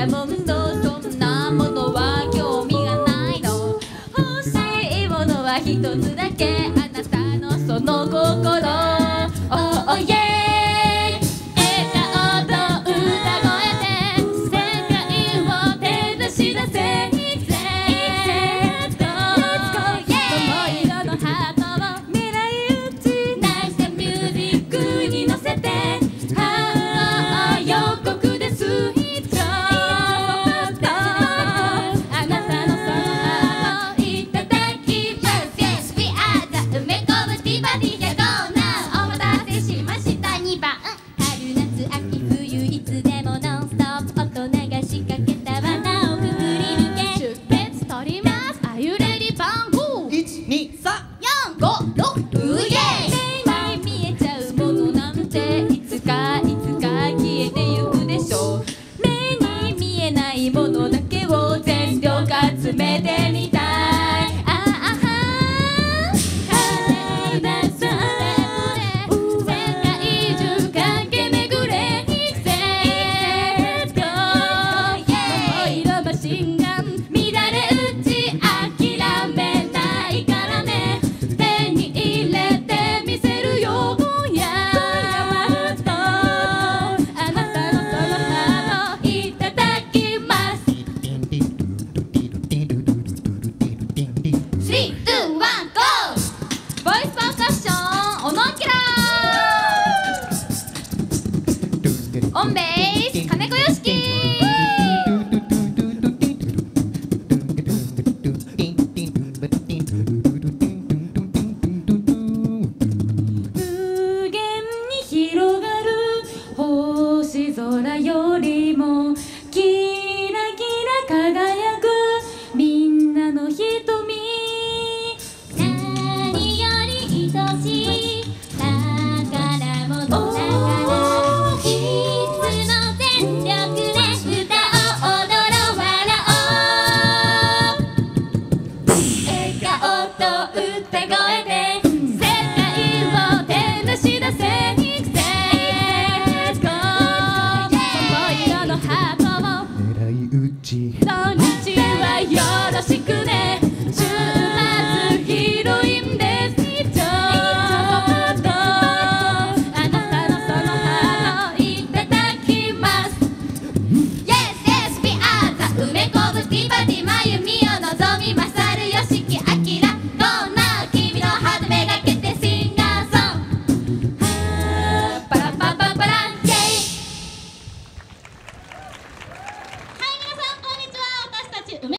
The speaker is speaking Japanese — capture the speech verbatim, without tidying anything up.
ヤモンド、そんなものは興味がないの。欲しいものは一つだけ、あなたのその心。Oh yeah、ものだけを全力集めてみたい。ああはあなさ世界中駆け巡れ Let's go 桃色マシンガン乱れ打ち諦めないからね。手に入れてみせるよ今夜もっとあなたのそのハートいただきます。スリー、ツー、ワン、ゴー！ボイスパーカッション、オノキラー！オンベース、金子よしき無限に広がる星空よりも